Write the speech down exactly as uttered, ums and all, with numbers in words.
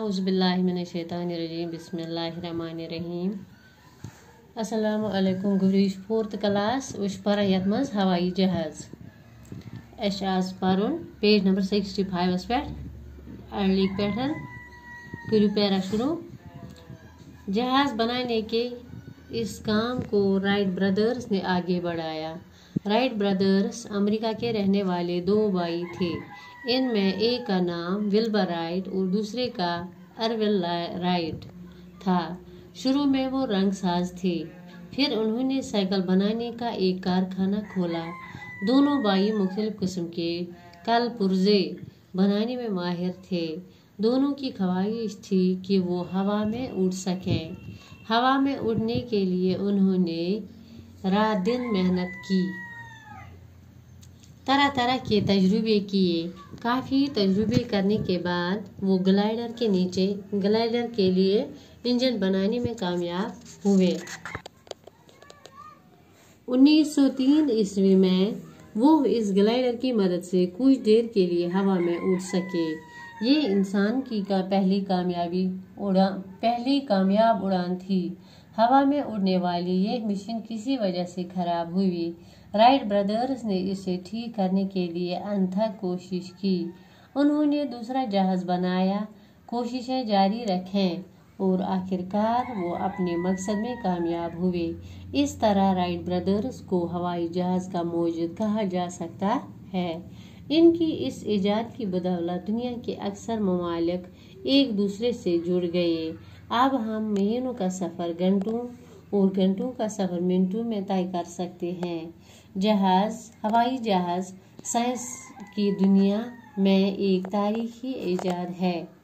औज़ुबिल्लाहिमिनश्शैतानिर्रजीम बिस्मिल्लाहिर्रहमानिर्रहीम। अस्सलामु अलैकुम गुरीश फोर्थ क्लास वह पर यथ मज हवाई जहाज अस आज पर्न पेज नंबर सिक्सटी फाइवस पे अड़लिक पे करू पैरा शुरू। जहाज बनाने के इस काम को राइट ब्रदर्स ने आगे बढ़ाया। राइट ब्रदर्स अमेरिका के रहने वाले दो भाई थे। इनमें एक का नाम विल्बर राइट और दूसरे का अरविल राइट था। शुरू में वो रंगसाज थे, फिर उन्होंने साइकिल बनाने का एक कारखाना खोला। दोनों भाई मुख्तलिफ किस्म के कल पुर्जे बनाने में माहिर थे। दोनों की ख्वाहिश थी कि वो हवा में उड़ सकें। हवा में उड़ने के लिए उन्होंने रात दिन मेहनत की, तरह तरह के तजुर्बे किए। काफ़ी तजुर्बे करने के बाद वो ग्लाइडर के नीचे ग्लाइडर के लिए इंजन बनाने में कामयाब हुए। उन्नीस सौ तीन ईस्वी में वो इस ग्लाइडर की मदद से कुछ देर के लिए हवा में उड़ सके। ये इंसान की का पहली कामयाबी उड़ान पहली कामयाब उड़ान थी। हवा में उड़ने वाली ये मिशन किसी वजह से खराब हुई। राइट ब्रदर्स ने इसे ठीक करने के लिए अनथक कोशिश की। उन्होंने दूसरा जहाज बनाया, कोशिशें जारी रखें और आखिरकार वो अपने मकसद में कामयाब हुए। इस तरह राइट ब्रदर्स को हवाई जहाज का मौजूद कहा जा सकता है। इनकी इस इजाद की बदौलत दुनिया के अक्सर ममालिक एक दूसरे से जुड़ गए। अब हम महीनों का सफ़र घंटों और घंटों का सफ़र मिनटों में तय कर सकते हैं। जहाज हवाई जहाज साइंस की दुनिया में एक तारीखी इजाद है।